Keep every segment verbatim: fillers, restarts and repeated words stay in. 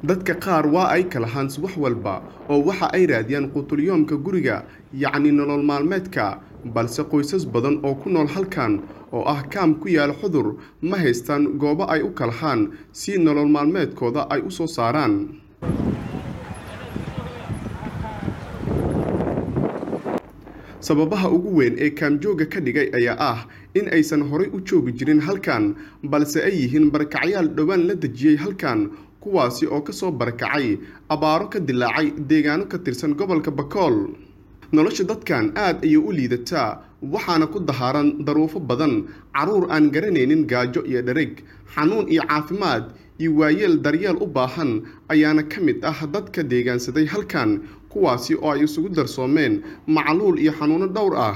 dadka qaar waa ay kala hans wax walba oo waxa ay raadiyaan quutulyoomka guriga yacni nolol maalmeedka balse qoysas badan oo ku nool halkan oo ah kaam ku yaal xudur ma haystaan goobo ay u kalahaan si nolol maalmeedkooda ay u soo saaraan sababaha ugu weyn ee kaamjooga ka dhigay ayaa ah in aysan horay u joogi jirin halkan balse ay yihiin barakacyaal dhowaan la dejiyay halkan kuwaasi oo ka soo barakacay abaaro ka dilaacay deegaano ka tirsan gobolka Bakool nolosha dadkan aad ayay u liidataa waxaana ku dahaaran daruufo badan caruur aan garanaynin gaajo iyo dhareg xanuun iyo caafimaad iyo waayeel daryeel u baahan ayaana ka mid ah dadka deegaansaday halkan kuwaasi oo ay isugu darsoomeen macluul iyo xanuuno dhowr ah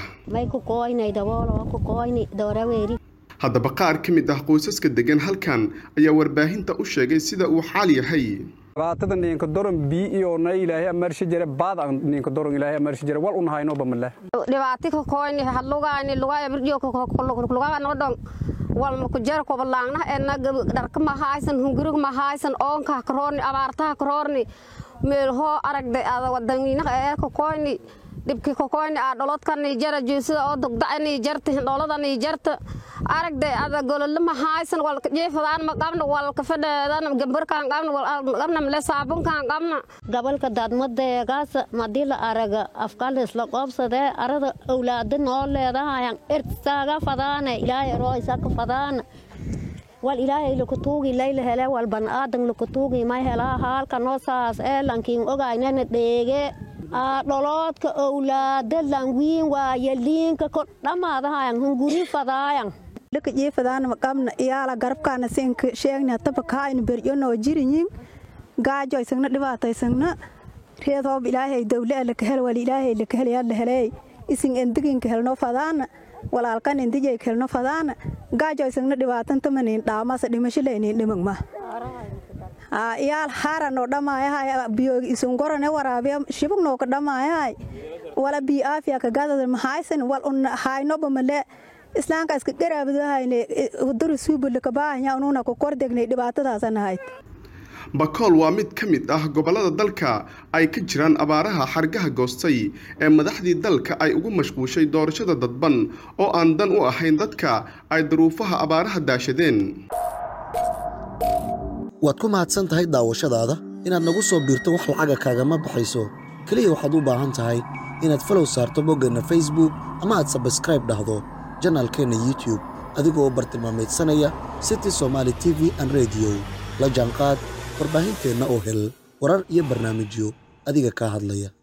haddaba qaar ka mid ah qoysaska degan halkan ayaa warbaahinta u sheegay sida uu xaal yahay dhibaatada ninka doran bi iyo na ilaahay amarshi jira baad ninka doran ilaahay amarshi jira wal un hayno bamala dhibaatika kooyni halugaani lugaa birjo ko lugaa no dong wal ma ku jar ko balaangna ena dharka ma haysan hungurig ma haysan oonka karoorni abaarta karoorni meel ho aragday ada wadaniina ee ko kooyni dibki ko kooyni a dholodkan jara jeesada oo dogdacani jarta dholadani jarta aragday ada golol ma haysan wal jeefadaan ma qabna wal ka fadheedan gambarkan qabna wal qabna la saabunkan qabna gobolka dadmadeegaas madila araga afkalis la qoobsade arada awlaad noo leedahay irtaaga fadaana ilaahay rooysa ka fadaana wal ilaahay la kutuugi layla hele wal ban aadan la kutuugi ma hela halka noo saas ee lankiin ogaynana dheege a dholodka awlaad langiin waa yaliinka ko dhamaadahan hunguri fadaayan laka jeefadaan qabna iyaala garabkaana seenka sheegna tabakaayna berjono jirin gaajo isagna dhibaataysana reedo ilaahay dawlad la ka hel wal ilaahay la ka hel yaa la helay isin endigin ka helno fadaan walaalkan endigay ka helno fadaan gaajo isagna dhibaatan tamanin dhaamasa dhimasho leenin dhimagma a iyaal haran oo dhamaayay biyo isun gorane waraabiya shibugno ka dhamaayay wala bi aafiya ka gaadada ma haysan wal un hayno bamale islaanka iska garaabadahayne wadar suubul ka baahanya ununa ku kordegnay dhibaatadaasana hayd Bakool waa mid ka mid ah gobolada dalka ay ka jiraan abaaraha xargaha goostay ee madaxdii dalka ay ugu mashquushay doorashada dadban oo aan dan u ahayn dadka ay daruufaha abaaraha daashadeen waad ku mahadsan tahay daawashadaada inaad nagu soo biirto wax lacaga kaagama baxayso kaliya waxaad u baahan tahay inaad follow saarto boggeenna Facebook ama aad subscribe dhahdo channelkeena YouTube adigoo bartilmaameedsanaya City Somali T V and Radio la jaanqaad warbaahinteena oo hel warar iyo barnaamijyo adiga ka hadlaya